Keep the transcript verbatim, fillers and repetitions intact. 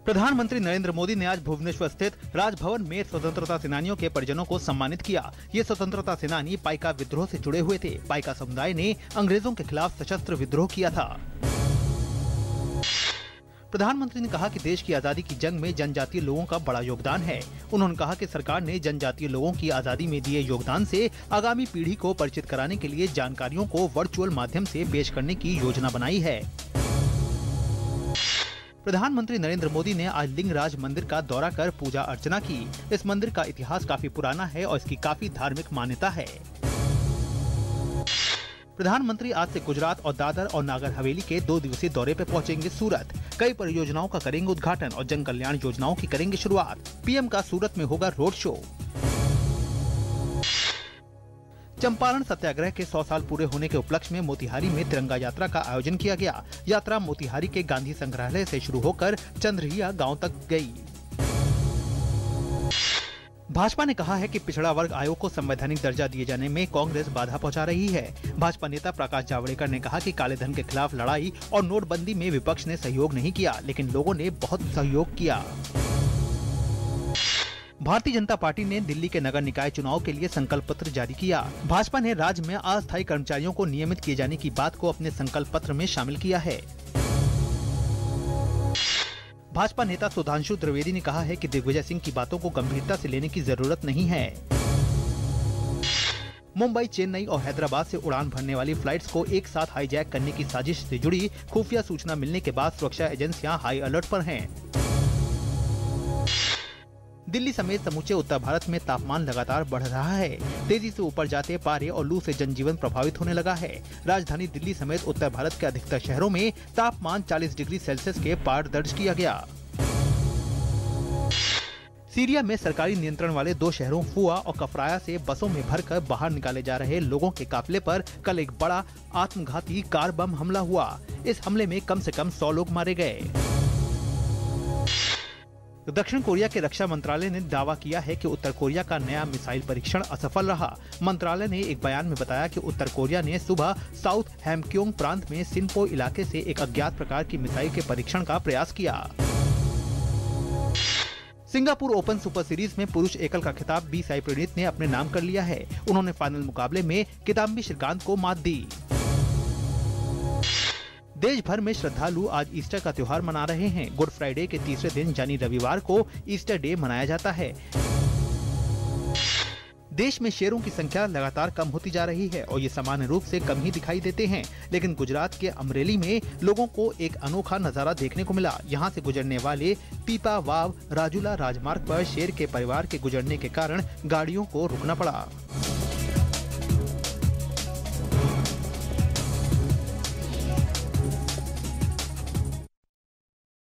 प्रधानमंत्री नरेंद्र मोदी ने आज भुवनेश्वर स्थित राजभवन में स्वतंत्रता सेनानियों के परिजनों को सम्मानित किया। ये स्वतंत्रता सेनानी पाइका विद्रोह से जुड़े हुए थे। पाइका समुदाय ने अंग्रेजों के खिलाफ सशस्त्र विद्रोह किया था। प्रधानमंत्री ने कहा कि देश की आजादी की जंग में जनजातीय लोगों का बड़ा योगदान है। उन्होंने कहा कि सरकार ने जनजातीय लोगों की आजादी में दिए योगदान से आगामी पीढ़ी को परिचित कराने के लिए जानकारियों को वर्चुअल माध्यम से पेश करने की योजना बनाई है। प्रधानमंत्री नरेंद्र मोदी ने आज लिंगराज मंदिर का दौरा कर पूजा अर्चना की। इस मंदिर का इतिहास काफी पुराना है और इसकी काफी धार्मिक मान्यता है। प्रधानमंत्री आज से गुजरात और दादर और नागर हवेली के दो दिवसीय दौरे पे पहुंचेंगे सूरत। कई परियोजनाओं का करेंगे उद्घाटन और जन कल्याण योजनाओं की करेंगे शुरुआत। पीएम का सूरत में होगा रोड शो। चंपारण सत्याग्रह के सौ साल पूरे होने के उपलक्ष्य में मोतिहारी में तिरंगा यात्रा का आयोजन किया गया। यात्रा मोतिहारी के गांधी संग्रहालय से शुरू होकर चंद्रहिया गांव तक गई। भाजपा ने कहा है कि पिछड़ा वर्ग आयोग को संवैधानिक दर्जा दिए जाने में कांग्रेस बाधा पहुंचा रही है। भाजपा नेता प्रकाश जावड़ेकर ने कहा कि काले धन के खिलाफ लड़ाई और नोटबंदी में विपक्ष ने सहयोग नहीं किया, लेकिन लोगों ने बहुत सहयोग किया। भारतीय जनता पार्टी ने दिल्ली के नगर निकाय चुनाव के लिए संकल्प पत्र जारी किया। भाजपा ने राज्य में अस्थायी कर्मचारियों को नियमित किए जाने की बात को अपने संकल्प पत्र में शामिल किया है। भाजपा नेता सुधांशु त्रिवेदी ने कहा है कि दिग्विजय सिंह की बातों को गंभीरता से लेने की जरूरत नहीं है। मुंबई, चेन्नई और हैदराबाद से उड़ान भरने वाली फ्लाइट्स को एक साथ हाईजैक करने की साजिश से जुड़ी खुफिया सूचना मिलने के बाद सुरक्षा एजेंसियां हाई अलर्ट पर हैं। दिल्ली समेत समूचे उत्तर भारत में तापमान लगातार बढ़ रहा है। तेजी से ऊपर जाते पारे और लू से जनजीवन प्रभावित होने लगा है। राजधानी दिल्ली समेत उत्तर भारत के अधिकतर शहरों में तापमान चालीस डिग्री सेल्सियस के पार दर्ज किया गया। सीरिया में सरकारी नियंत्रण वाले दो शहरों फुआ और कफराया से बसों में भरकर बाहर निकाले जा रहे लोगों के काफिले पर कल एक बड़ा आत्मघाती कार बम हमला हुआ। इस हमले में कम से कम सौ लोग मारे गए। दक्षिण कोरिया के रक्षा मंत्रालय ने दावा किया है कि उत्तर कोरिया का नया मिसाइल परीक्षण असफल रहा। मंत्रालय ने एक बयान में बताया कि उत्तर कोरिया ने सुबह साउथ हैमक्योंग प्रांत में सिनपो इलाके से एक अज्ञात प्रकार की मिसाइल के परीक्षण का प्रयास किया। सिंगापुर ओपन सुपर सीरीज में पुरुष एकल का खिताब बी साई प्रणीत ने अपने नाम कर लिया है। उन्होंने फाइनल मुकाबले में किदाम्बी श्रीकांत को मात दी। देश भर में श्रद्धालु आज ईस्टर का त्योहार मना रहे हैं। गुड फ्राइडे के तीसरे दिन यानी रविवार को ईस्टर डे मनाया जाता है। देश में शेरों की संख्या लगातार कम होती जा रही है और ये सामान्य रूप से कम ही दिखाई देते हैं, लेकिन गुजरात के अमरेली में लोगों को एक अनोखा नजारा देखने को मिला। यहाँ से गुजरने वाले पीपा वाव राजूला राजमार्ग पर शेर के परिवार के गुजरने के कारण गाड़ियों को रुकना पड़ा।